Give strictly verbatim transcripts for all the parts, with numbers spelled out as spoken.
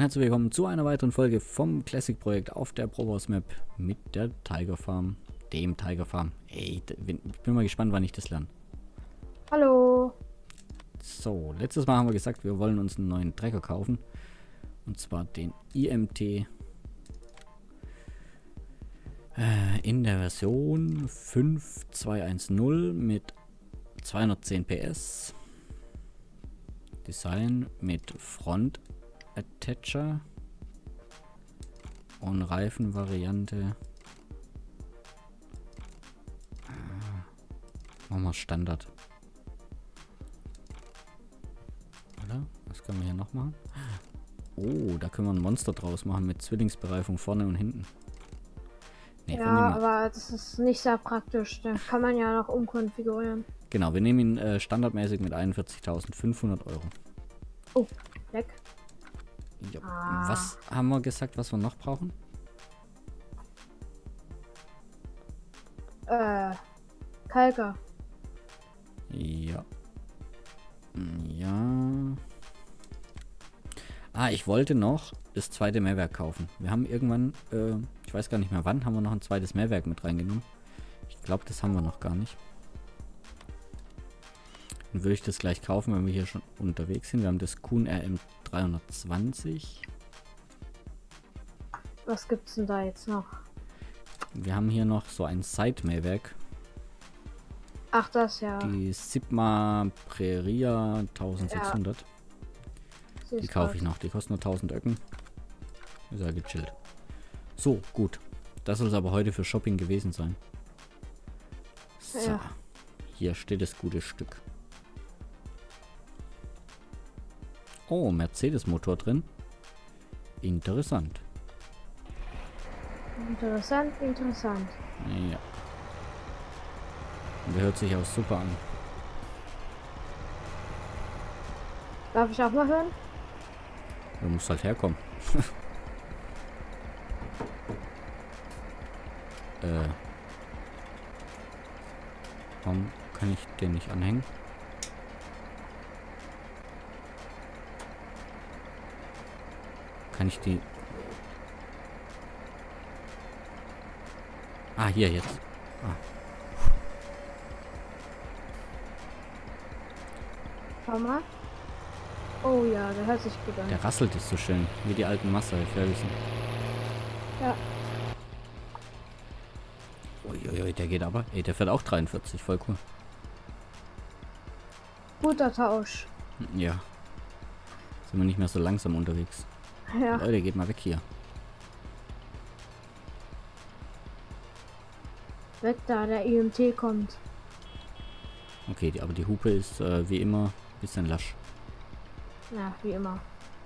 herzlich willkommen zu einer weiteren Folge vom Classic Projekt auf der Brobos Map mit der Tiger Farm, dem Tiger Farm. Ey, ich bin mal gespannt, wann ich das lerne. Hallo. So, letztes Mal haben wir gesagt, wir wollen uns einen neuen Trecker kaufen. Und zwar den I M T äh, in der Version fünf zwei eins null mit zweihundertzehn P S. Design mit Front Attacher und Reifenvariante. Äh, machen wir Standard. Oder? Was können wir hier noch machen? Oh, da können wir ein Monster draus machen mit Zwillingsbereifung vorne und hinten. Nee, ja, aber das ist nicht sehr praktisch. Da kann man ja noch umkonfigurieren. Genau, wir nehmen ihn äh, standardmäßig mit einundvierzigtausendfünfhundert Euro. Oh, weg. Ja. Ah. Was haben wir gesagt, was wir noch brauchen? Äh, Kalker. Ja. Ja. Ah, ich wollte noch das zweite Mehrwerk kaufen. Wir haben irgendwann, äh, ich weiß gar nicht mehr wann, haben wir noch ein zweites Mehrwerk mit reingenommen. Ich glaube, das haben wir noch gar nicht. Dann würde ich das gleich kaufen, wenn wir hier schon unterwegs sind. Wir haben das Kuhn R M dreihundertzwanzig. Was gibt's denn da jetzt noch? Wir haben hier noch so ein Side-Mehrwerk. Ach, das ja. Die Sigma Preria eintausendsechshundert. Ja. Die kaufe ich noch. Die kosten nur tausend Öcken. Ist ja gechillt. So, gut. Das soll es aber heute für Shopping gewesen sein. So. Ja. Hier steht das gute Stück. Oh, Mercedes-Motor drin. Interessant. Interessant, interessant. Ja. Und der hört sich auch super an. Darf ich auch mal hören? Du musst halt herkommen. äh. Warum kann ich den nicht anhängen? Kann ich die... Ah, hier jetzt. Ah. Schau mal. Oh ja, der hört sich gut an. Der rasselt ist so schön, wie die alten Master Ferguson. Ja. Uiuiui, der geht aber. Ey, der fährt auch dreiundvierzig, voll cool. Guter Tausch. Ja. Sind wir nicht mehr so langsam unterwegs. Ja. Leute, geht mal weg hier. Weg da, der I M T kommt. Okay, die, aber die Hupe ist äh, wie immer ein bisschen lasch. Ja, wie immer.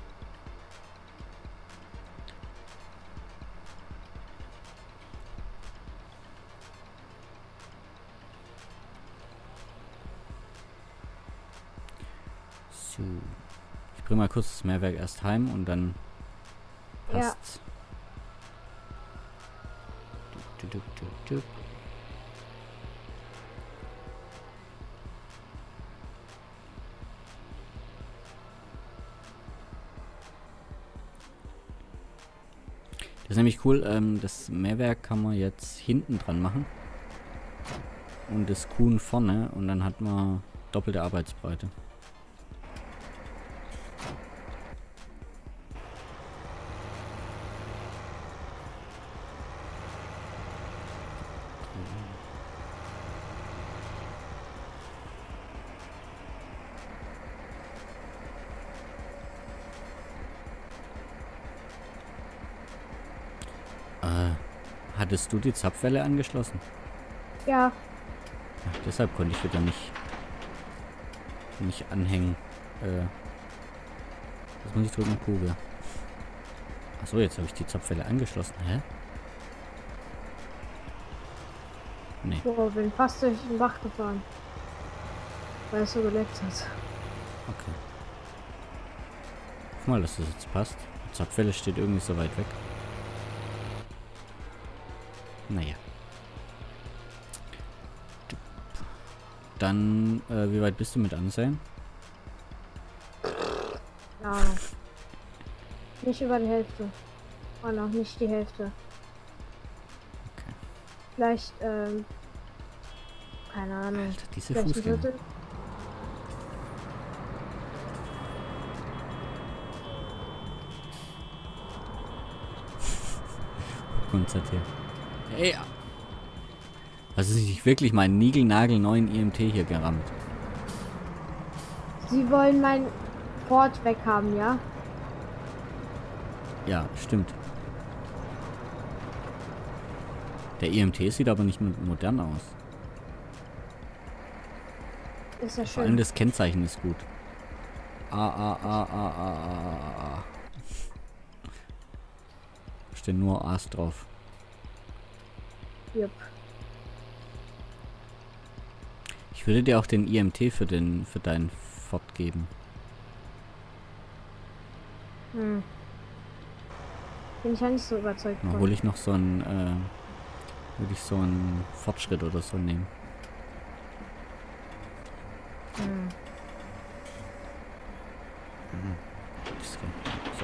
So. Ich bringe mal kurz das Mehrwerk erst heim und dann passt's. Ja. Du, du, du, du, du. Das ist nämlich cool, ähm, das Mehrwerk kann man jetzt hinten dran machen. Und das Kuhn vorne und dann hat man doppelte Arbeitsbreite. Äh, hattest du die Zapfwelle angeschlossen? Ja. Ach, deshalb konnte ich wieder nicht, nicht anhängen. Äh, was muss ich drücken? Kugel. Achso, jetzt habe ich die Zapfwelle angeschlossen. Hä? Nee. So, bin fast durch den Bach gefahren. Weil es so geleckt hat. Okay. Guck mal, dass das jetzt passt. Die Zapfwelle steht irgendwie so weit weg. Naja. Dann, äh, wie weit bist du mit Ansehen? Ja. Nicht über die Hälfte. Oh, noch nicht die Hälfte. Okay. Vielleicht, ähm, keine Ahnung. Alter, diese Vielleicht ein Fußgänger. Drittel. Konstatiert. Ey! Hast du sich wirklich meinen niegelnagelneuen I M T hier gerammt? Sie wollen mein Port weghaben, ja? Ja, stimmt. Der I M T sieht aber nicht modern aus. Ist ja Vor allem schön. das Kennzeichen ist gut. A, A, A, A, A, A, A. Stehen nur A's drauf. Jupp. Ich würde dir auch den I M T für den für deinen Ford geben. Hm. Bin ich ja nicht so überzeugt Dann von. hole ich noch so einen, äh, würde ich so einen Fortschritt oder so nehmen. Hm. Das geht. So.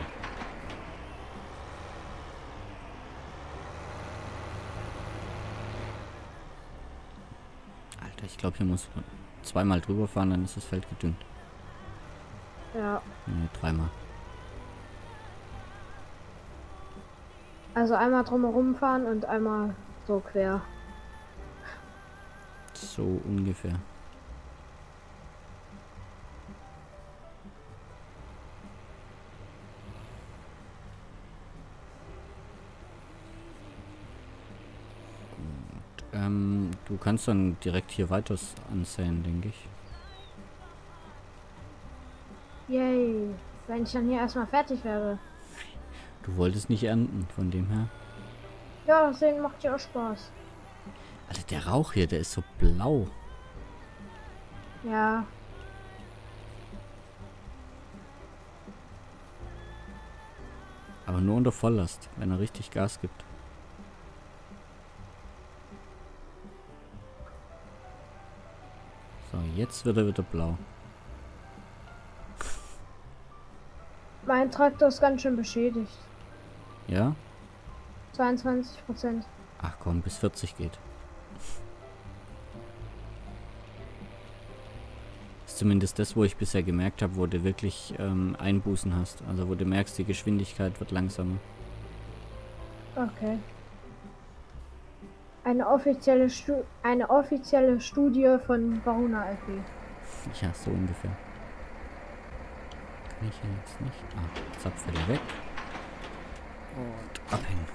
Alter, ich glaube, hier muss man zweimal drüber fahren, dann ist das Feld gedüngt. Ja. Nee, dreimal. Also einmal drumherum fahren und einmal so quer. So ungefähr. Und, ähm, du kannst dann direkt hier weiter ansehen, denke ich. Yay. Wenn ich dann hier erstmal fertig wäre. Du wolltest nicht ernten, von dem her. Ja, das sehen macht ja auch Spaß. Alter, der Rauch hier, der ist so blau. Ja. Aber nur unter Volllast, wenn er richtig Gas gibt. So, jetzt wird er wieder blau. Mein Traktor ist ganz schön beschädigt. Ja? zweiundzwanzig Prozent. Ach komm, bis vierzig geht. Ist zumindest das, wo ich bisher gemerkt habe, wo du wirklich ähm, Einbußen hast. Also wo du merkst, die Geschwindigkeit wird langsamer. Okay. Eine offizielle, Stu eine offizielle Studie von Varuna L P. Ja, so ungefähr. Kann ich hier jetzt nicht. Ah, Zapfwelle weg. Und abhängen.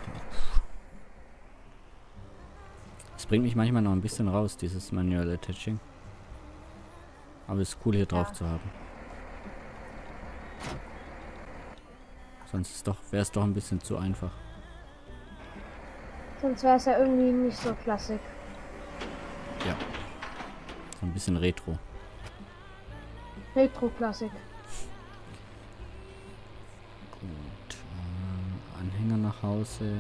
Das bringt mich manchmal noch ein bisschen raus, dieses Manual Attaching. Aber es ist cool hier drauf Ja. zu haben. Sonst doch, wäre es doch ein bisschen zu einfach. Sonst wäre es ja irgendwie nicht so klassisch. Ja. So ein bisschen Retro. Retro-Klassik. Gut. Äh, Anhänger nach Hause.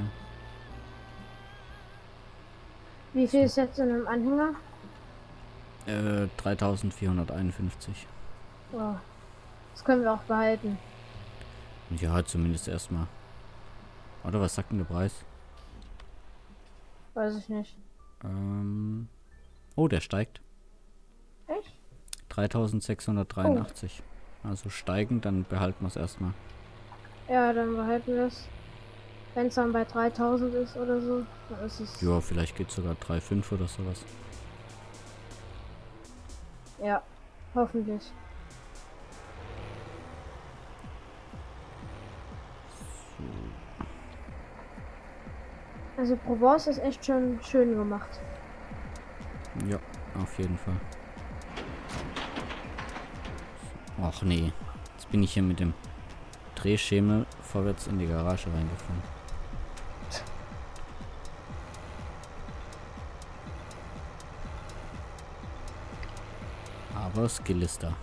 Wie viel ist jetzt in einem Anhänger? Äh, dreitausendvierhunderteinundfünfzig. Wow. Das können wir auch behalten. Ja, zumindest erstmal. Oder was sagt denn der Preis? Weiß ich nicht. Ähm. Oh, der steigt. Echt? dreitausendsechshundertdreiundachtzig. Also steigend, dann behalten wir es erstmal. Ja, dann behalten wir es. Wenn es dann bei dreitausend ist oder so, dann ist es. Ja, vielleicht geht sogar drei Komma fünf oder sowas. Ja, hoffentlich. Also Provence ist echt schon schön gemacht. Ja, auf jeden Fall. Ach nee, jetzt bin ich hier mit dem Drehschemel vorwärts in die Garage reingefahren. Aber Skill ist da.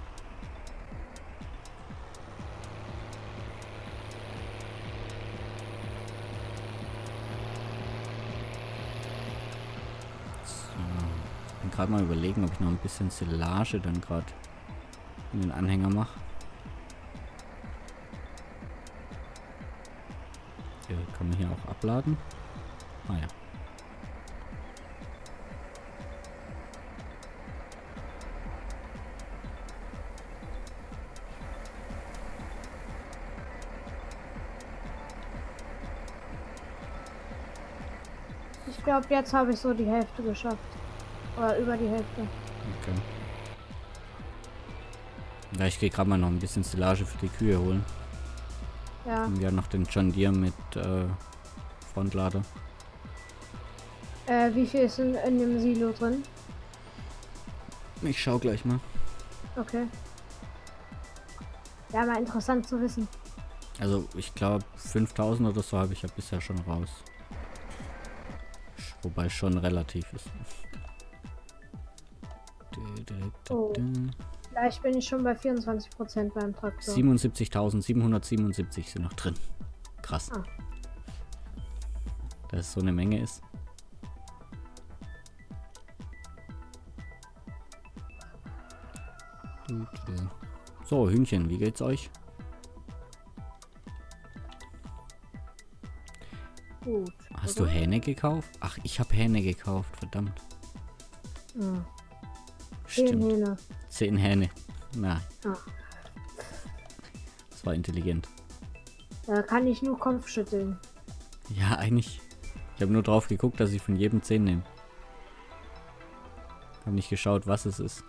Ich bin gerade mal überlegen, ob ich noch ein bisschen Silage dann gerade in den Anhänger mache. Hier kann man hier auch abladen. Ah ja. Ich glaube, jetzt habe ich so die Hälfte geschafft. Oder über die Hälfte. Okay. Ja, ich gehe gerade mal noch ein bisschen Silage für die Kühe holen. Ja. Und ja noch den John Deere mit äh, Frontlader. Äh, wie viel ist in, in dem Silo drin? Ich schau gleich mal. Okay. Ja, mal interessant zu wissen. Also ich glaube fünftausend oder so habe ich ja bisher schon raus. Wobei schon relativ ist. Oh. Vielleicht bin ich schon bei vierundzwanzig Prozent beim Traktor. siebenundsiebzigtausendsiebenhundertsiebenundsiebzig sind noch drin. Krass. Ah. Dass es so eine Menge ist. So, Hühnchen, wie geht's euch? Gut. Hast oder? du Hähne gekauft? Ach, ich habe Hähne gekauft, verdammt. Ja. Zehn Stimmt. Hähne. Zehn Hähne. Na, Ah. das war intelligent. Da kann ich nur Kopf schütteln. Ja, eigentlich. Ich habe nur drauf geguckt, dass ich von jedem zehn nehme. Habe nicht geschaut, was es ist.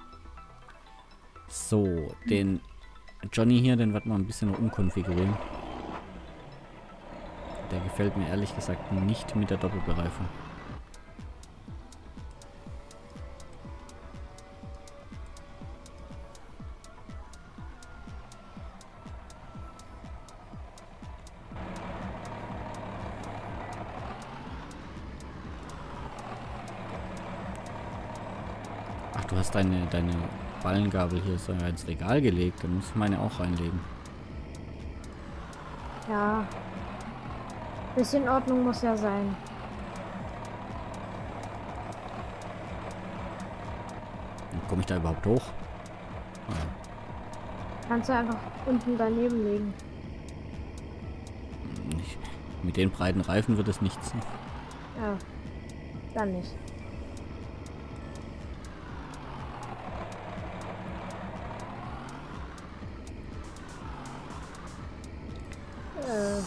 So, den Johnny hier, den wird man ein bisschen umkonfigurieren. Der gefällt mir ehrlich gesagt nicht mit der Doppelbereifung. Ach, du hast deine, deine Ballengabel hier so ins Regal gelegt. Dann muss ich meine auch reinlegen. Ja. Bisschen Ordnung muss ja sein. Komme ich da überhaupt hoch? Ah, Kannst du einfach unten daneben legen. nicht. Mit den breiten Reifen wird es nichts. Ja. Dann nicht. Äh.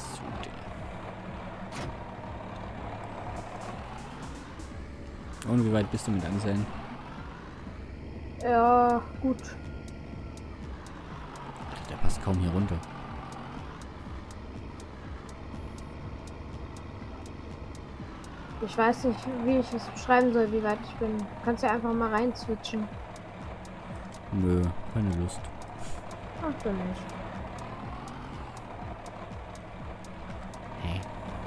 Und wie weit bist du mit Anseln? Ja, gut. Der passt kaum hier runter. Ich weiß nicht, wie ich es beschreiben soll, wie weit ich bin. Kannst ja einfach mal rein switchen. Nö, keine Lust. Ach, du nicht. Hey.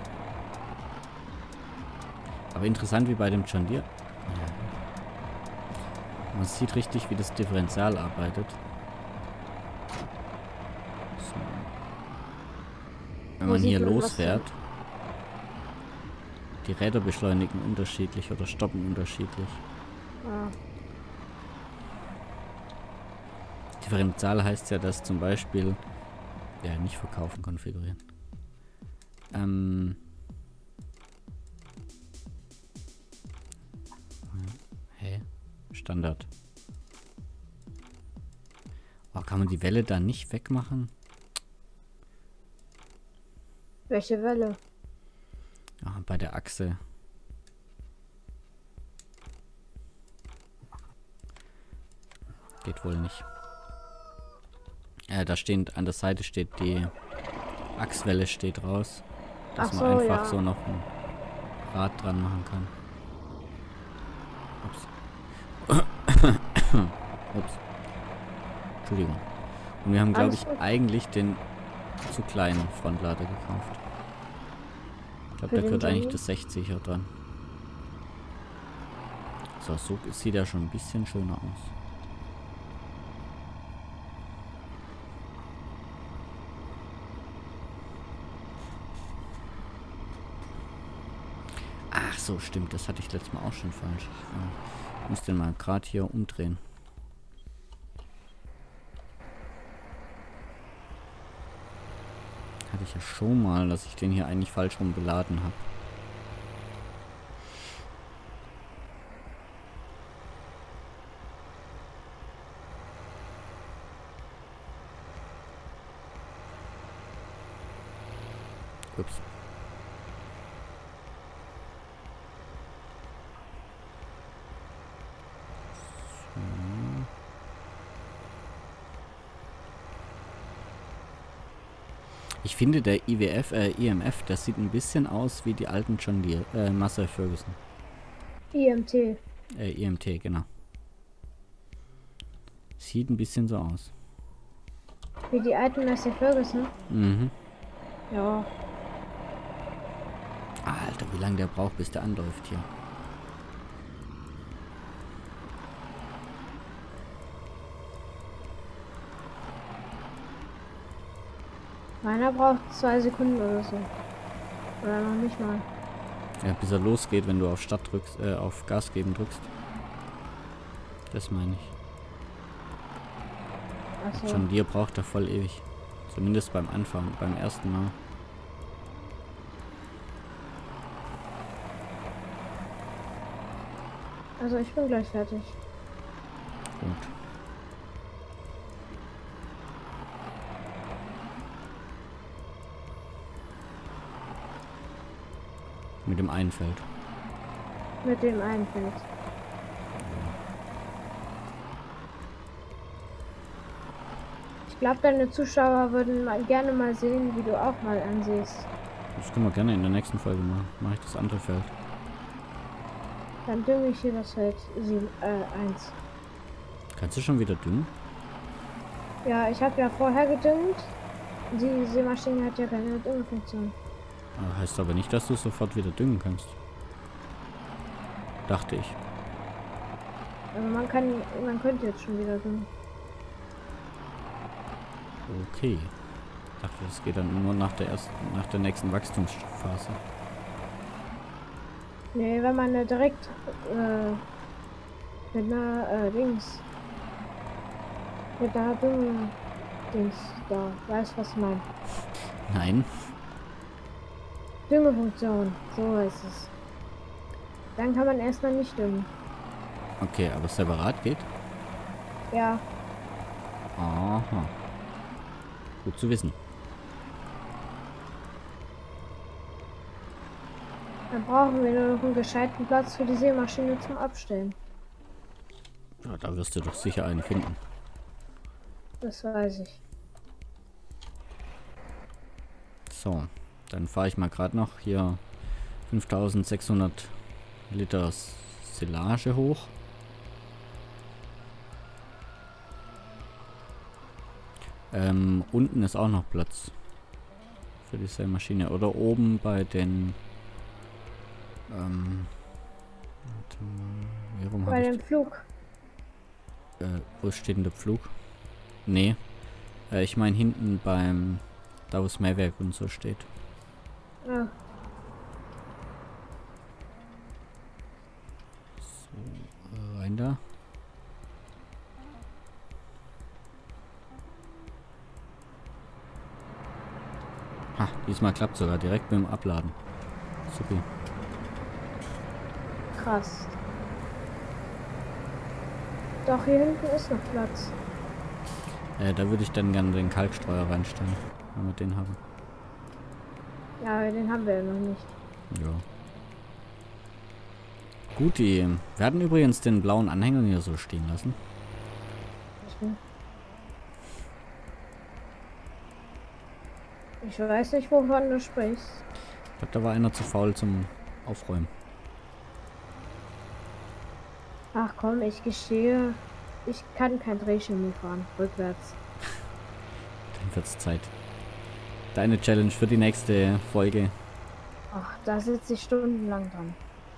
Aber interessant wie bei dem John Deere. Man sieht richtig, wie das Differential arbeitet. So. Wenn Wo man sieht hier man was losfährt, die Räder beschleunigen unterschiedlich oder stoppen unterschiedlich. Ja. Differential heißt ja, dass zum Beispiel, ja, nicht verkaufen, konfigurieren. Ähm. Hä? Standard. Oh, kann man die Welle da nicht wegmachen? Welche Welle? Ah, bei der Achse. Geht wohl nicht. Ja, da steht, an der Seite steht die Achswelle steht raus. Dass Ach man so, einfach ja. so noch ein Rad dran machen kann. Ups. Ups. Entschuldigung. Und wir haben, glaube Alles ich, gut. eigentlich den zu kleinen Frontlader gekauft. Ich glaube, Für da den gehört eigentlich Johnny? das sechziger dran. So, so sieht er schon ein bisschen schöner aus. Ach so, stimmt. Das hatte ich letztes Mal auch schon falsch. Ich muss den mal gerade hier umdrehen. Hatte ich ja schon mal, dass ich den hier eigentlich falsch rum beladen habe. Ups. So. Ich finde, der I W F, äh, I M F, das sieht ein bisschen aus wie die alten John Deere, äh, Massey Ferguson. I M T. Äh, I M T, genau. Sieht ein bisschen so aus. Wie die alten Massey Ferguson. Mhm. Ja. Alter, wie lange der braucht, bis der anläuft hier. Meiner braucht zwei Sekunden oder so. Oder noch nicht mal. Ja, bis er losgeht, wenn du auf Start drückst, äh, auf Gas geben drückst. Das meine ich. Achso. John Deere braucht er voll ewig. Zumindest beim Anfang, beim ersten Mal. Also ich bin gleich fertig. Gut. Mit dem einen Feld. Mit dem einen Feld. Ich glaube, deine Zuschauer würden mal gerne mal sehen, wie du auch mal ansiehst. Das können wir gerne in der nächsten Folge machen. Mache ich das andere Feld. Dann dünge ich hier das Feld sieben, äh, eins. Kannst du schon wieder düngen? Ja, ich habe ja vorher gedüngt. Die Sämaschine hat ja keine Düngefunktion. Ah, heißt aber nicht, dass du sofort wieder düngen kannst. Dachte ich. Aber man kann, man könnte jetzt schon wieder düngen. Okay. Ich dachte, das geht dann nur nach der ersten, nach der nächsten Wachstumsphase. Nee, wenn man äh, direkt äh, mit einer äh, Dings mit einer Dünge Dings da, weißt was ich meine? Nein. Düngefunktion, so ist es. Dann kann man erstmal nicht düngen. Okay, aber separat geht? Ja, Aha. Gut zu wissen. dann brauchen wir nur noch einen gescheiten Platz für die Sämaschine zum Abstellen. Ja, da wirst du doch sicher einen finden. Das weiß ich. So, dann fahre ich mal gerade noch hier fünftausendsechshundert Liter Silage hoch. Ähm, unten ist auch noch Platz für diese Maschine. Oder oben bei den... Ähm, warte mal, warum Bei habe dem ich... Flug. Äh, wo steht denn der Pflug? Nee. Äh, ich meine hinten beim... Da wo das Mähwerk und so steht. Ja. So, äh, rein da. Ha, diesmal klappt sogar direkt mit dem Abladen. Super. Krass. Doch, hier hinten ist noch Platz. Äh, da würde ich dann gerne den Kalkstreuer reinstellen, wenn wir den haben. Ja, den haben wir ja noch nicht. Ja. Gut, die werden übrigens den blauen Anhänger hier so stehen lassen. Ich weiß nicht, wovon du sprichst. Ich glaube, da war einer zu faul zum Aufräumen. Ach komm, ich gestehe, ich kann kein Drehschimmel fahren, rückwärts. Dann wird's Zeit. Deine Challenge für die nächste Folge. Ach, da sitze ich stundenlang dran.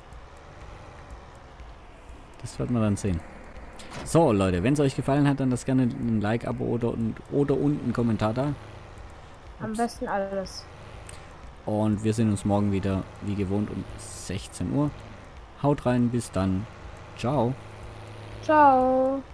Das wird man dann sehen. So, Leute, wenn es euch gefallen hat, dann lasst gerne ein Like, Abo oder, und, oder unten einen Kommentar da. Am besten alles. Und wir sehen uns morgen wieder, wie gewohnt, um sechzehn Uhr. Haut rein, bis dann. Ciao. Ciao.